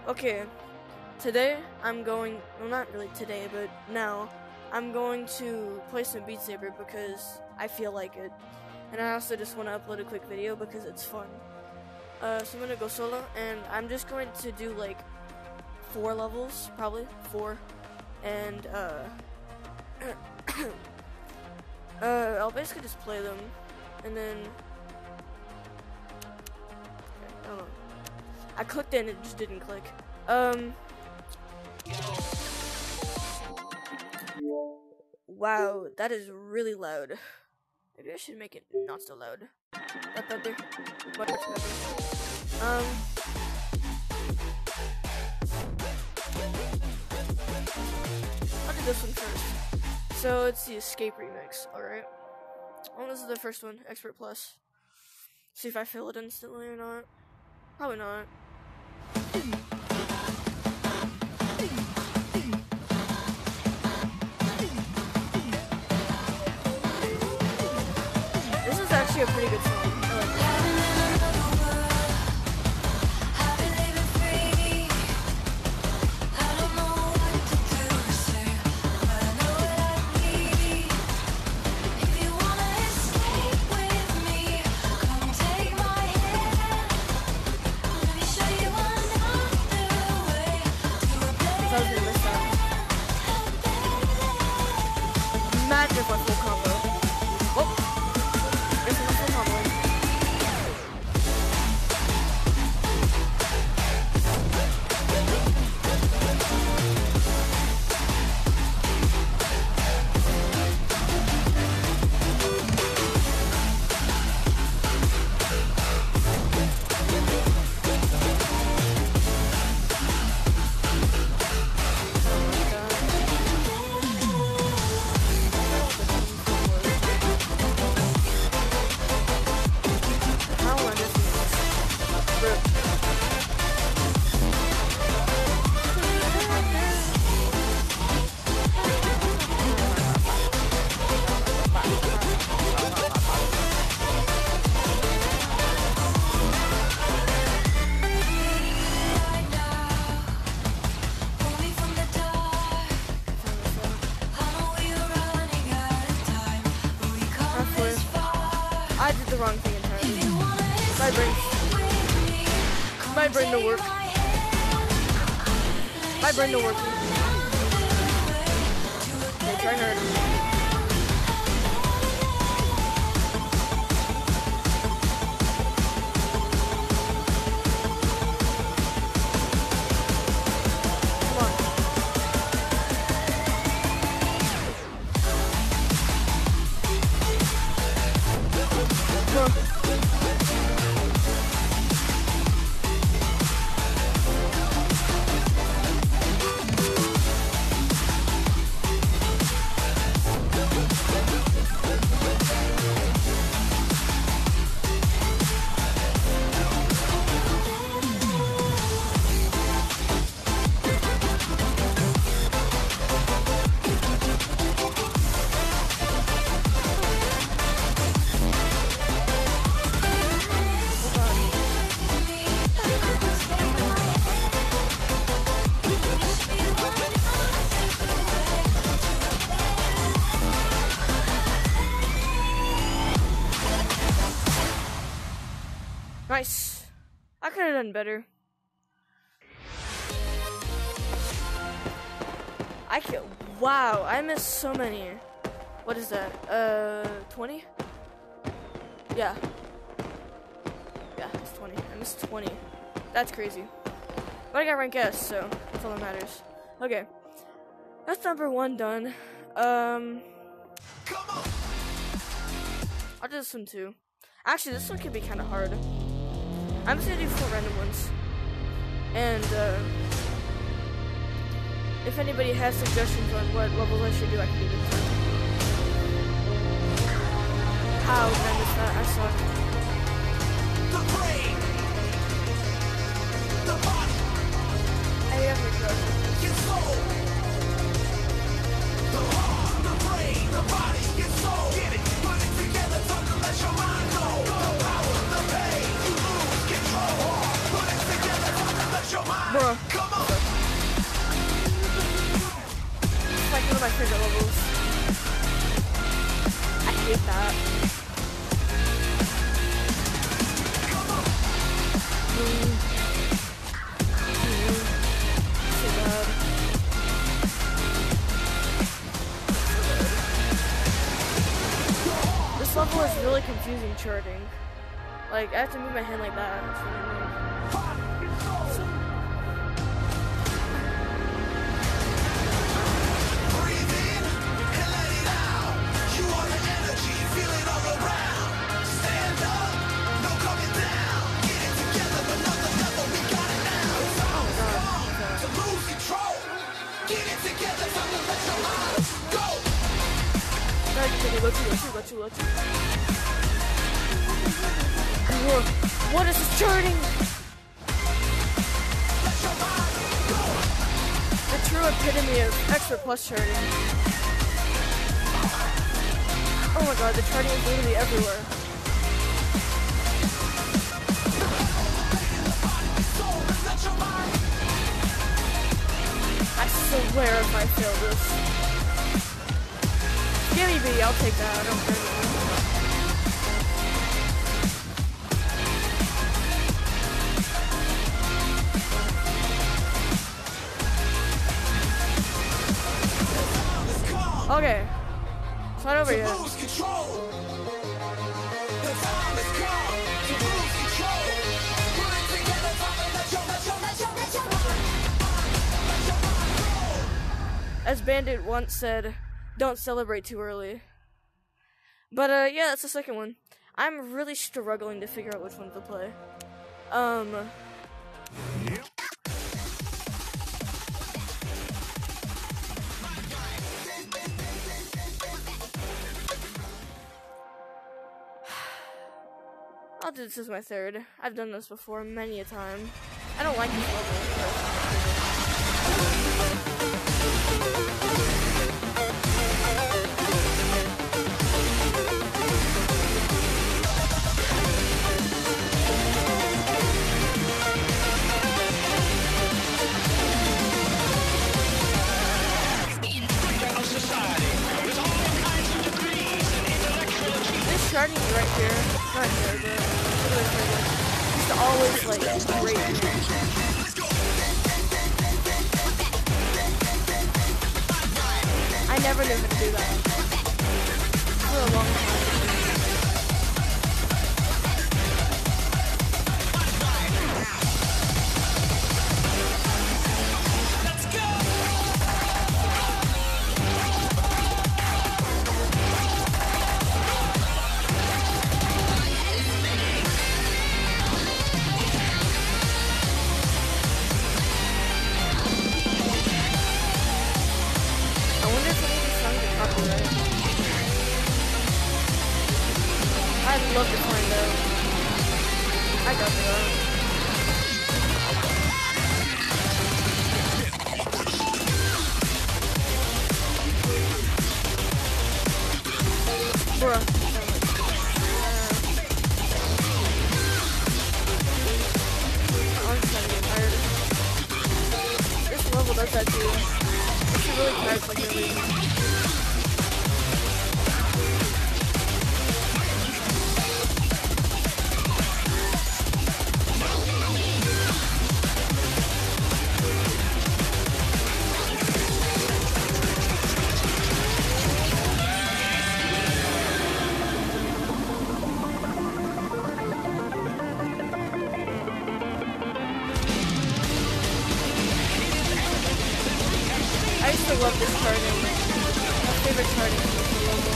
Okay, today I'm going, well not really today, but now, I'm going to play some Beat Saber because I feel like it. And I also just want to upload a quick video because it's fun. So I'm going to go solo, and I'm just going to do like 4 levels, probably, 4. And, I'll basically just play them, and then, I don't know. I clicked it and it just didn't click. Wow, that is really loud. Maybe I should make it not so loud. That better. Much better. I'll do this one first. So it's the Escape remix, alright? Well, this is the first one, Expert Plus. See if I fail it instantly or not. Probably not. This is actually a pretty good song. I like it. I was gonna miss that. Imagine if I full combo. Oh! Guess I'm full combo. I did the wrong thing entirely. My brain don't work. My brain don't work. Okay, try hard. Nice. I could have done better. Wow, I missed so many. What is that? 20? Yeah. Yeah, it's 20. I missed 20. That's crazy. But I got rank S, so that's all that matters. Okay. That's number 1 done. I'll do this one too. Actually, this one could be kind of hard. I'm just gonna do 4 random ones. And, if anybody has suggestions on what levels I should do, I can do them too. Ow, did I miss that? I suck. The brain, the body, I have a crush. your soul. The heart, the brain, the body, your soul. Get it, put it together, don't let your mind go. The power, the pain, you lose control. Put it together, don't let your mind Bruh. Come on. It's like one of my favorite levels. I hate that. So bad. This level is really confusing charting. Like, I have to move my hand like that. It's really annoying. Breathe in and let it out. You are the energy, feel it all around. Stand up, no coming down. Get it together, another level, we got it now. It's all to lose control. Get it together, time to let your mind go. What is this charting? The true epitome of expert plus charting. Oh my god, the charting is literally everywhere. I swear if I fail this. Give me B, I'll take that, I don't care anymore. Okay, it's not over yet. Lose control. The time has come to lose control. Put it together, time to let your mind go. As Bandit once said, don't celebrate too early. But yeah, that's the second one. I'm really struggling to figure out which one to play. I'll do this as my third. I've done this before many a time. I don't like this level. This charting right here, not here, but used to always like rate me. I never knew how to do that for a long time. I'd love to find out. I got that. Bruh. I'm starting to get tired. This level does that too. It's really tired for no reason. I used to love this charting. My favorite charting was the logo.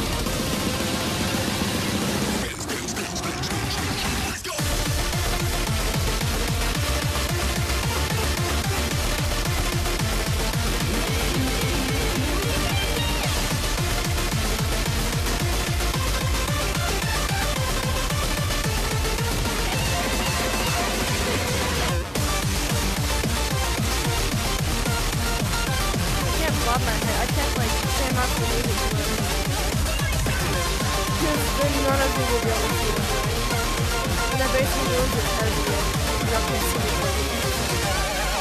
My head. I can't like stand up the music because then none of you will be able to see it. And that basically ruins your head. You have to see it.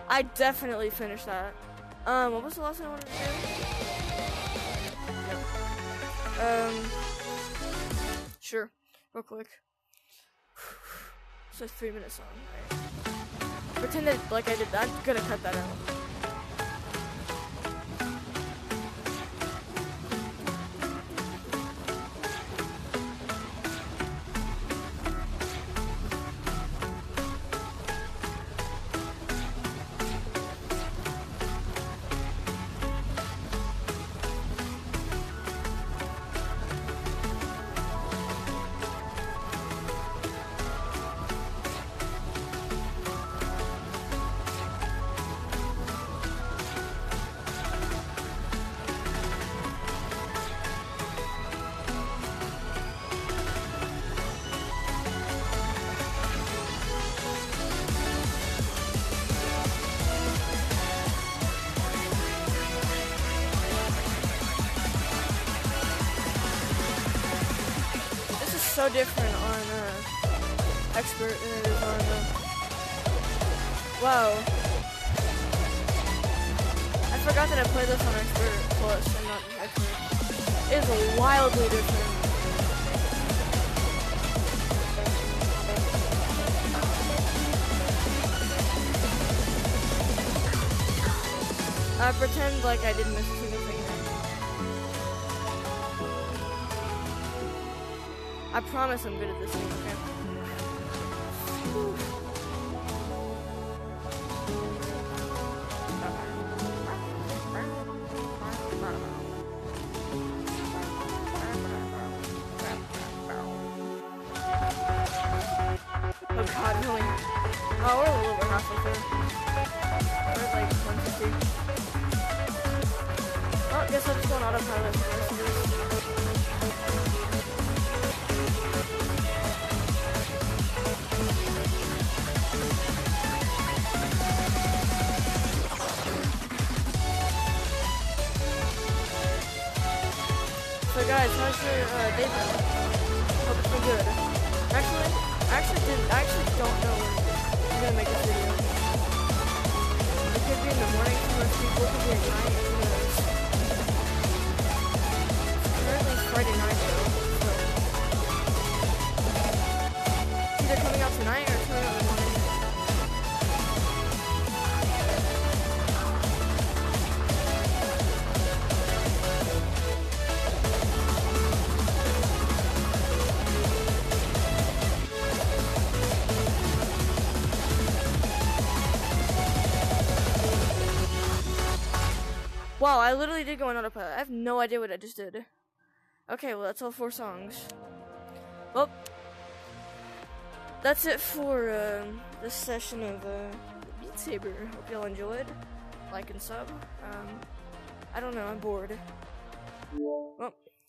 I definitely finished that. What was the last one I wanted to do? Sure, real quick. It's a 3-minute song. Right? Pretend that like I did that. I'm gonna cut that out. So different on Expert than it is on wow. I forgot that I played this on Expert Plus and not Expert. It is wildly different. I pretend like I didn't miss a single thing. I promise I'm good at this thing, okay? Oh god, really? Oh, we're a little bit halfway through. We're at like 150. Oh, I guess I'll just go on autopilot for the rest of this. So guys, how's your day been? Hope it's been good. I actually don't know when I'm gonna make this video. It could be in the morning for most people, it could be at night, who knows. It's currently Friday night though, so it's either coming out tonight or coming out in the morning. Wow, I literally did go on autopilot. I have no idea what I just did. Okay, well, that's all 4 songs. Well, that's it for this session of Beat Saber. Hope y'all enjoyed. Like and sub. I don't know, I'm bored. Well,